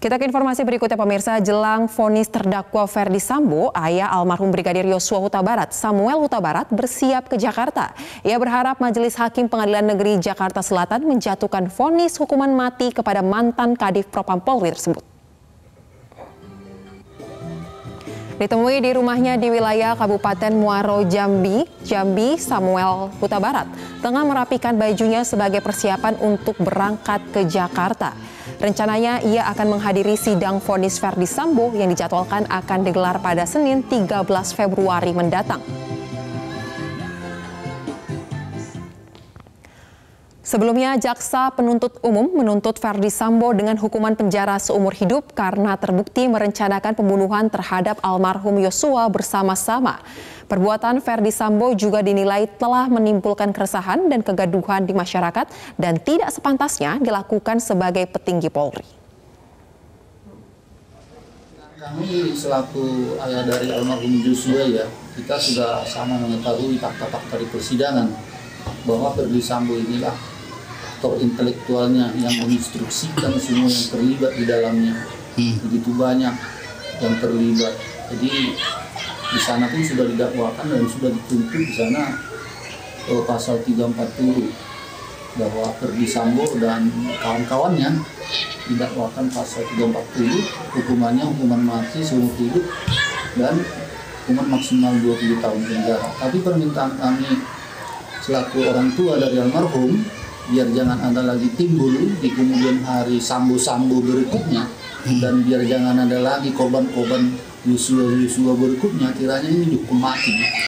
Kita ke informasi berikutnya pemirsa, jelang vonis terdakwa Ferdy Sambo, ayah almarhum Brigadir Yosua Huta Barat, Samuel Huta Barat bersiap ke Jakarta. Ia berharap Majelis Hakim Pengadilan Negeri Jakarta Selatan menjatuhkan vonis hukuman mati kepada mantan Kadif Propam Polri tersebut. Ditemui di rumahnya di wilayah Kabupaten Muaro Jambi, Samuel Huta Barat tengah merapikan bajunya sebagai persiapan untuk berangkat ke Jakarta. Rencananya ia akan menghadiri sidang vonis Ferdy Sambo yang dijadwalkan akan digelar pada Senin 13 Februari mendatang. Sebelumnya, jaksa penuntut umum menuntut Ferdy Sambo dengan hukuman penjara seumur hidup karena terbukti merencanakan pembunuhan terhadap almarhum Yosua bersama-sama. Perbuatan Ferdy Sambo juga dinilai telah menimbulkan keresahan dan kegaduhan di masyarakat dan tidak sepantasnya dilakukan sebagai petinggi Polri. Kami selaku ayah dari almarhum Yosua kita sudah sama mengetahui fakta-fakta di persidangan bahwa Ferdy Sambo inilah aktor intelektualnya yang menginstruksikan semua yang terlibat di dalamnya. Begitu banyak yang terlibat. Jadi di sana pun sudah didakwakan dan sudah dituntut di sana pasal 340 bahwa Ferdy Sambo dan kawan-kawannya didakwakan pasal 340, hukumannya hukuman mati seumur hidup dan hukuman maksimal 20 tahun penjara. Tapi permintaan kami selaku orang tua dari almarhum, biar jangan ada lagi timbul di kemudian hari Sambo-Sambo berikutnya, dan biar jangan ada lagi korban-korban Yosua berikutnya, kiranya ini dihukum mati.